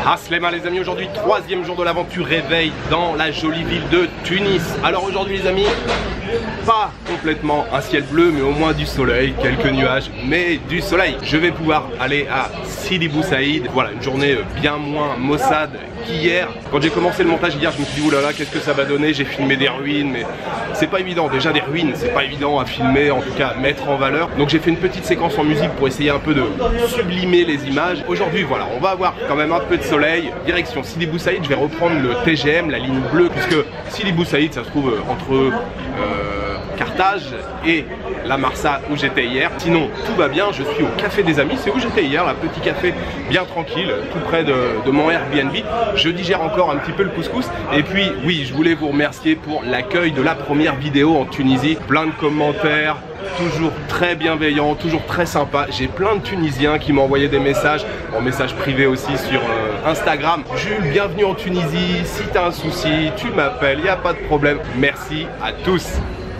Aslema les amis, aujourd'hui troisième jour de l'aventure réveil dans la jolie ville de Tunis. Alors aujourd'hui les amis, pas complètement un ciel bleu mais au moins du soleil, quelques nuages mais du soleil. Je vais pouvoir aller à Sidi Bou Saïd. Voilà, une journée bien moins maussade qu'hier. Quand j'ai commencé le montage hier, je me suis dit oulala, qu'est-ce que ça va donner. J'ai filmé des ruines mais c'est pas évident, déjà des ruines c'est pas évident à filmer, en tout cas à mettre en valeur. Donc j'ai fait une petite séquence en musique pour essayer un peu de sublimer les images. Aujourd'hui voilà, on va avoir quand même un peu de soleil. Direction Sidi Bou Saïd, je vais reprendre le TGM, la ligne bleue, puisque Sidi Bou Saïd ça se trouve entre Carthage et la Marsa où j'étais hier. Sinon tout va bien, je suis au Café des Amis, c'est où j'étais hier, un petit café bien tranquille, tout près de mon Airbnb. Je digère encore un petit peu le couscous. Et puis oui, je voulais vous remercier pour l'accueil de la première vidéo en Tunisie. Plein de commentaires, toujours très bienveillant, toujours très sympa. J'ai plein de Tunisiens qui m'ont envoyé des messages, en message privé aussi sur Instagram. Jules, bienvenue en Tunisie, si tu as un souci, tu m'appelles, il n'y a pas de problème. Merci à tous.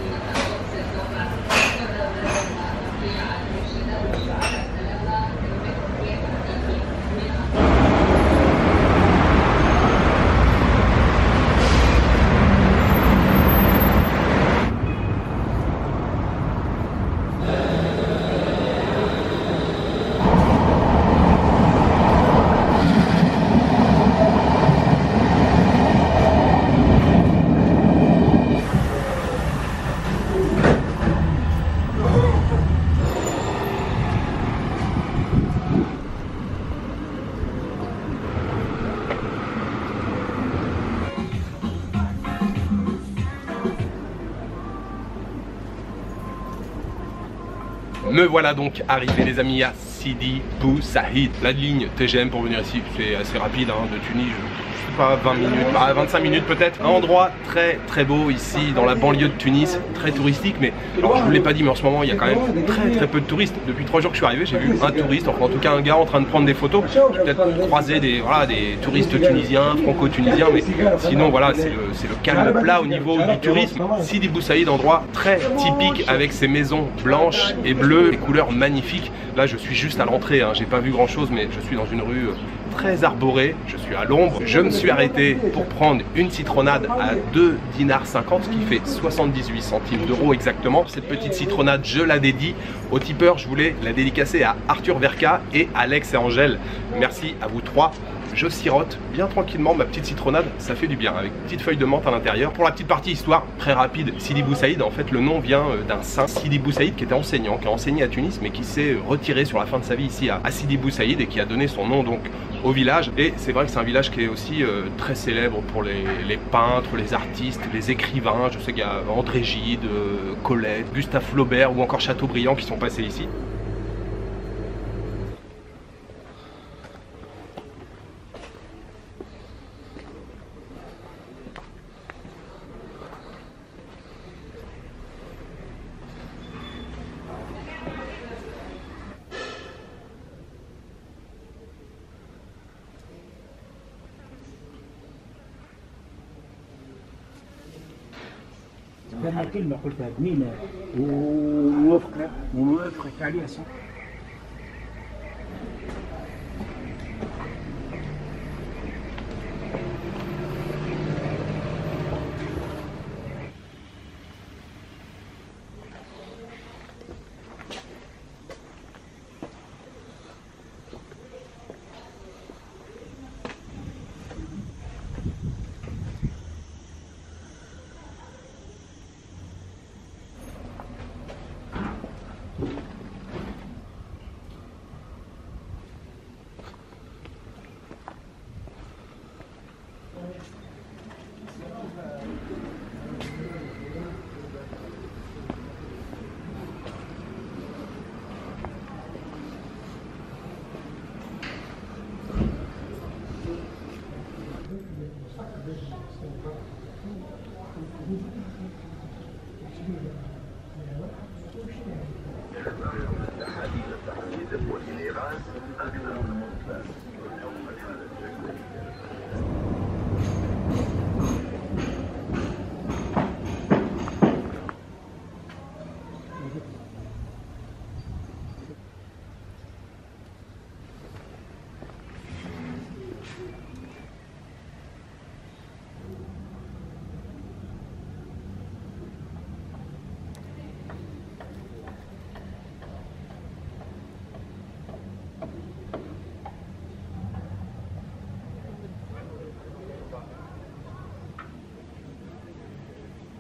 Me voilà donc arrivé les amis à Sidi Bou Saïd. La ligne TGM pour venir ici, c'est assez rapide hein, de Tunis, je sais pas, 20 minutes, 25 minutes peut-être. Un endroit très très beau ici dans la banlieue de Tunis, très touristique. Mais alors je vous l'ai pas dit mais en ce moment il y a quand même très peu de touristes. Depuis 3 jours que je suis arrivé, j'ai vu un touriste, enfin en tout cas un gars en train de prendre des photos. J'ai peut-être croisé des touristes tunisiens, franco-tunisiens, mais sinon voilà, c'est le calme plat au niveau du tourisme. Sidi Bou Saïd, endroit très typique avec ses maisons blanches et bleues, les couleurs magnifiques. Là je suis juste à l'entrée, hein. J'ai pas vu grand chose mais je suis dans une rue très arborée, je suis à l'ombre. Je me suis arrêté pour prendre une citronnade à 2,50 dinars, ce qui fait 78 centimes d'euros exactement. Cette petite citronnade, je la dédie aux tipeurs. Je voulais la dédicacer à Arthur Verka et Alex et Angèle. Merci à vous trois. Je sirote bien tranquillement ma petite citronnade, ça fait du bien, avec une petite feuille de menthe à l'intérieur. Pour la petite partie histoire, très rapide, Sidi Bou Saïd, en fait le nom vient d'un saint, Sidi Bou Saïd, qui était enseignant, qui a enseigné à Tunis, mais qui s'est retiré sur la fin de sa vie ici à Sidi Bou Saïd et qui a donné son nom donc au village. Et c'est vrai que c'est un village qui est aussi très célèbre pour les peintres, les artistes, les écrivains. Je sais qu'il y a André Gide, Colette, Gustave Flaubert ou encore Chateaubriand qui sont passés ici. كان كلمة قلتها جميلة ووافقك عليها صح.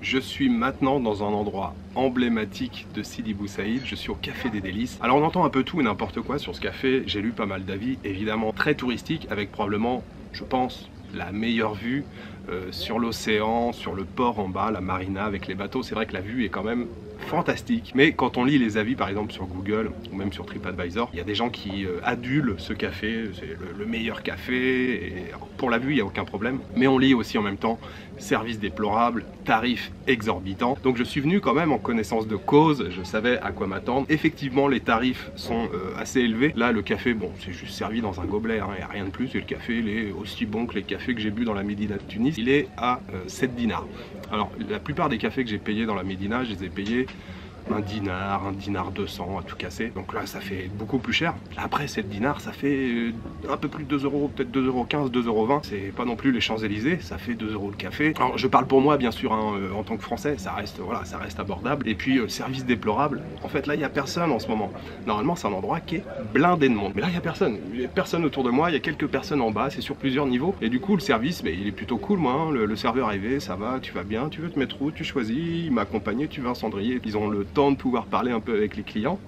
Je suis maintenant dans un endroit emblématique de Sidi Bou Saïd, je suis au Café des Délices. Alors on entend un peu tout et n'importe quoi sur ce café, j'ai lu pas mal d'avis, évidemment très touristique, avec probablement, je pense, la meilleure vue sur l'océan, sur le port en bas, la marina avec les bateaux. C'est vrai que la vue est quand même fantastique, mais quand on lit les avis par exemple sur Google ou même sur TripAdvisor, il y a des gens qui adulent ce café, c'est le meilleur café, et pour la vue il n'y a aucun problème, mais on lit aussi en même temps service déplorable, tarifs exorbitants. Donc je suis venu quand même en connaissance de cause, je savais à quoi m'attendre. Effectivement les tarifs sont assez élevés. Là le café, bon, c'est juste servi dans un gobelet, il n'y a rien de plus, et le café il est aussi bon que les cafés que j'ai bu dans la Médina de Tunis. Il est à 7 dinars. Alors la plupart des cafés que j'ai payés dans la Médina, je les ai payés 1 dinar 200 à tout casser. Donc là ça fait beaucoup plus cher. Après 7 dinars ça fait un peu plus de 2 euros, peut-être 2,15 €, 2,20 €. C'est pas non plus les Champs-Élysées, ça fait 2 € le café. Alors je parle pour moi bien sûr hein, en tant que français, ça reste, voilà, ça reste abordable. Et puis service déplorable, en fait là il n'y a personne en ce moment. Normalement c'est un endroit qui est blindé de monde. Mais là il n'y a personne. Il n'y a personne autour de moi, il y a quelques personnes en bas, c'est sur plusieurs niveaux. Et du coup le service, mais il est plutôt cool moi. Hein. Le serveur arrivé, ça va, tu vas bien, tu veux te mettre où, tu choisis, il m'a accompagné, tu veux un cendrier. Ils ont le temps de pouvoir parler un peu avec les clients.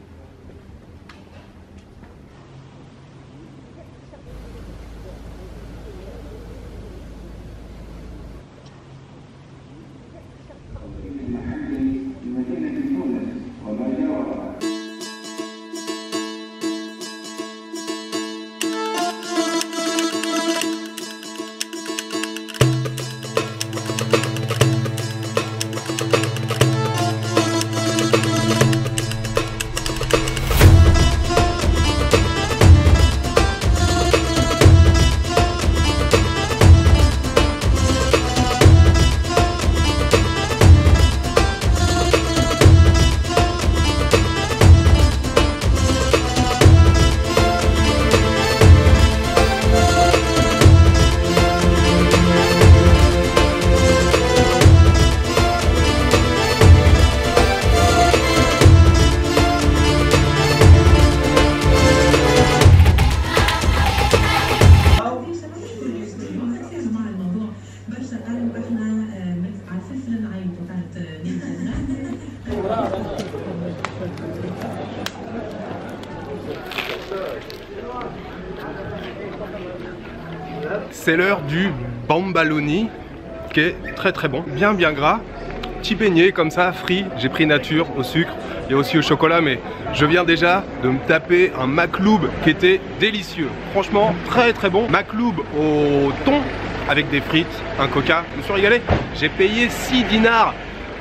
C'est l'heure du bambaloni qui est très très bon, bien gras, petit beignet comme ça, frit. J'ai pris nature au sucre et aussi au chocolat, mais je viens déjà de me taper un makloub qui était délicieux. Franchement très très bon, makloub au thon avec des frites, un coca. Je me suis régalé. J'ai payé 6 dinars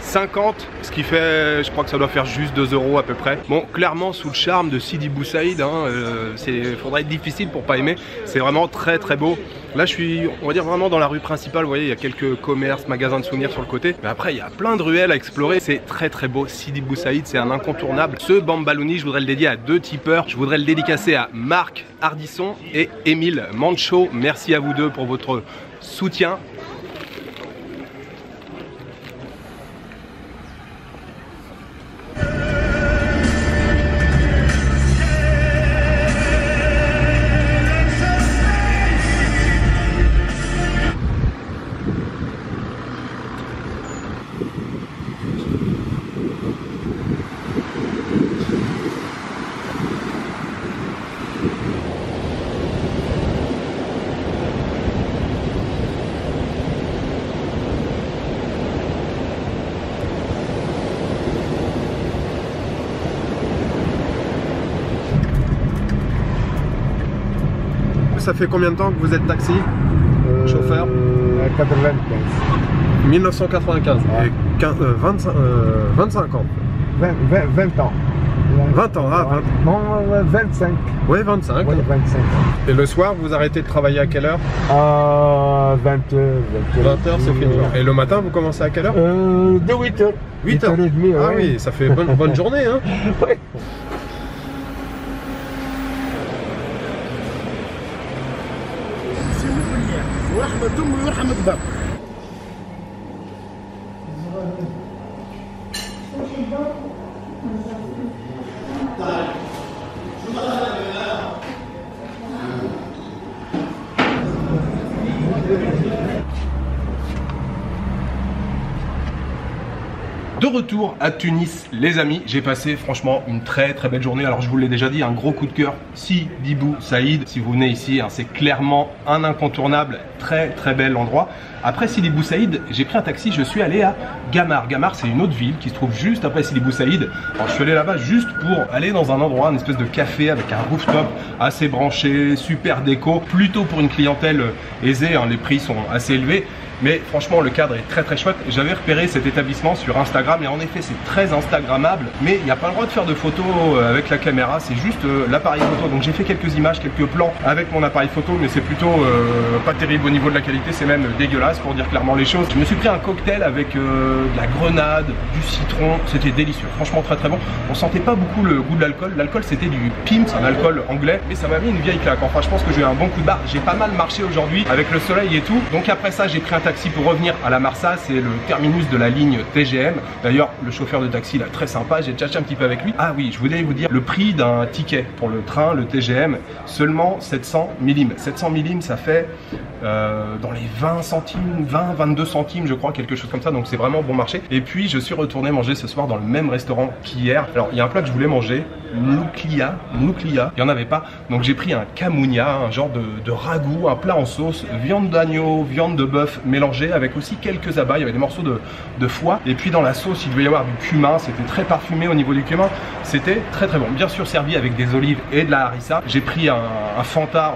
50, ce qui fait, je crois que ça doit faire juste 2 € à peu près. Bon, clairement sous le charme de Sidi Bou Saïd, hein, faudrait être difficile pour pas aimer. C'est vraiment très très beau. Là je suis, on va dire, vraiment dans la rue principale. Vous voyez, il y a quelques commerces, magasins de souvenirs sur le côté, mais après il y a plein de ruelles à explorer. C'est très très beau. Sidi Bou Saïd, c'est un incontournable. Ce bambaloni, je voudrais le dédier à 2 tipeurs. Je voudrais le dédicacer à Marc Hardisson et Émile Mancho. Merci à vous deux pour votre soutien. Ça fait combien de temps que vous êtes taxi chauffeur? 95. 1995. Ouais. Et 25 ans. 20 ans. 20 ans, ah, 20. Non, 25. Oui, 25. Oui, 25 ans. Et le soir, vous arrêtez de travailler à quelle heure? 20h. 20h, c'est fini. Et le matin, vous commencez à quelle heure? De 8h. 8h. 8h30, ah oui, ça fait bonne journée, hein. Oui. ورحمة أمي ورحمة بابا. retour à Tunis les amis, j'ai passé franchement une très belle journée. Alors je vous l'ai déjà dit, un gros coup de cœur, Sidi Bou Saïd. Si vous venez ici, hein, c'est clairement un incontournable, très bel endroit. Après Sidi Bou Saïd, j'ai pris un taxi, je suis allé à Gamar. Gamar, c'est une autre ville qui se trouve juste après Sidi Bou Saïd. Alors je suis allé là-bas juste pour aller dans un endroit, une espèce de café avec un rooftop assez branché, super déco, plutôt pour une clientèle aisée, hein, les prix sont assez élevés. Mais franchement le cadre est très chouette. J'avais repéré cet établissement sur Instagram et en effet c'est très instagrammable, mais il n'y a pas le droit de faire de photos avec la caméra, c'est juste l'appareil photo. Donc j'ai fait quelques images, quelques plans avec mon appareil photo, mais c'est plutôt pas terrible au niveau de la qualité, c'est même dégueulasse pour dire clairement les choses. Je me suis pris un cocktail avec de la grenade, du citron, c'était délicieux, franchement très bon. On sentait pas beaucoup le goût de l'alcool, l'alcool c'était du Pim's, un alcool anglais, mais ça m'a mis une vieille claque. Enfin je pense que j'ai eu un bon coup de barre, j'ai pas mal marché aujourd'hui avec le soleil et tout. Donc après ça j'ai pris un taxi pour revenir à la Marsa, c'est le terminus de la ligne TGM. D'ailleurs le chauffeur de taxi là très sympa, j'ai tchatché un petit peu avec lui. Ah oui, je voulais vous dire le prix d'un ticket pour le train, le TGM, seulement 700 millim. 700 millim ça fait dans les 20 centimes, 22 centimes je crois, quelque chose comme ça, donc c'est vraiment bon marché. Et puis je suis retourné manger ce soir dans le même restaurant qu'hier. Alors il y a un plat que je voulais manger, Nouklia, il n'y en avait pas, donc j'ai pris un kamounia, un genre de ragoût, un plat en sauce, viande d'agneau, viande de bœuf mélangée avec aussi quelques abats, il y avait des morceaux de foie, et puis dans la sauce il devait y avoir du cumin, c'était très parfumé au niveau du cumin, c'était très bon, bien sûr servi avec des olives et de la harissa. J'ai pris un fanta,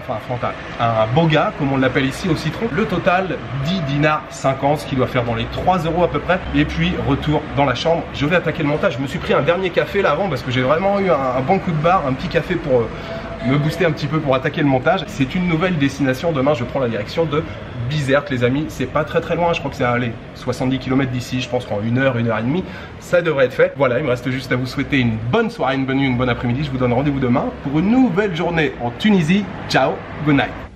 un boga comme on l'appelle ici au citron, le total 10 dinars 50, ce qui doit faire dans les 3 € à peu près, et puis retour dans la chambre, je vais attaquer le montage. Je me suis pris un dernier café là avant parce que j'ai vraiment eu un bon coup de barre, un petit café pour me booster un petit peu pour attaquer le montage. C'est une nouvelle destination, demain je prends la direction de Bizerte les amis, c'est pas très loin, je crois que c'est à aller 70 km d'ici, je pense qu'en 1 heure et demie, ça devrait être fait. Voilà, il me reste juste à vous souhaiter une bonne soirée, une bonne nuit, une bonne après-midi. Je vous donne rendez-vous demain pour une nouvelle journée en Tunisie. Ciao, good night.